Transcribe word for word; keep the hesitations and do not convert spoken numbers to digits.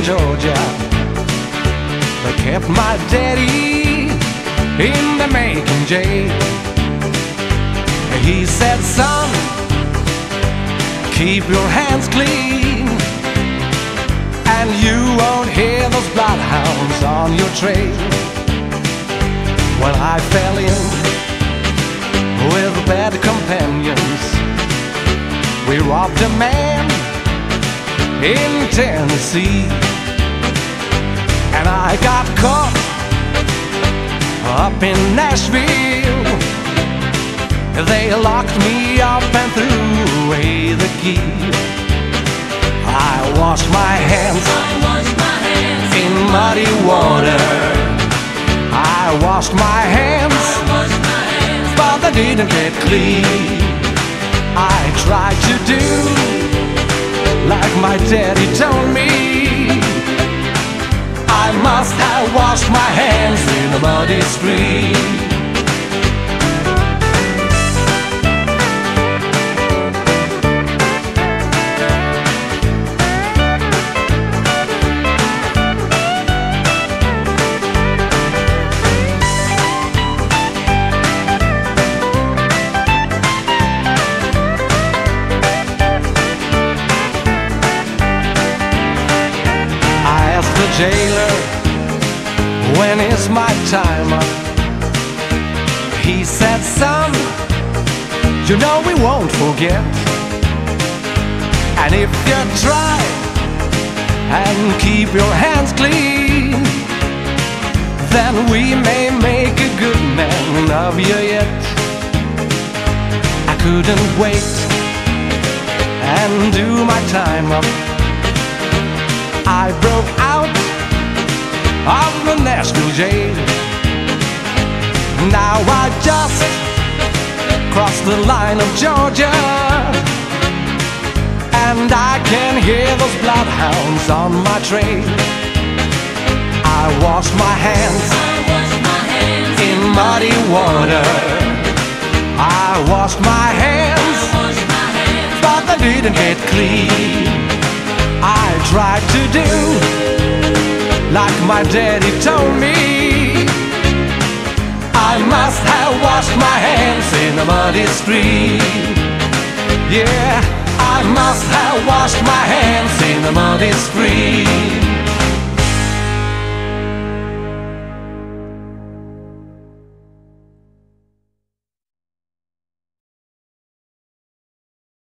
Georgia. They kept my daddy in the Macon jail. He said, son, keep your hands clean, and you won't hear those bloodhounds on your trail. Well, I fell in with bad companions. We robbed a man in Tennessee, and I got caught up in Nashville. They locked me up and threw away the key. I washed my hands, I washed my hands in muddy water. I washed my hands, I washed my hands but they didn't get clean. I tried to do like my daddy told me. I must have washed my hands in a muddy stream. The jailer, when is my time up? He said, son, you know we won't forget. And if you try and keep your hands clean, then we may make a good man of you yet. I couldn't wait and do my time up. I broke out of the Nashville jail. Now I just crossed the line of Georgia, and I can hear those bloodhounds on my trail. I washed my hands, I washed my hands in muddy water. I washed my hands, I washed my hands but they didn't get clean. I tried to do like my daddy told me. I must have washed my hands in a muddy stream. Yeah, I must have washed my hands in a muddy stream.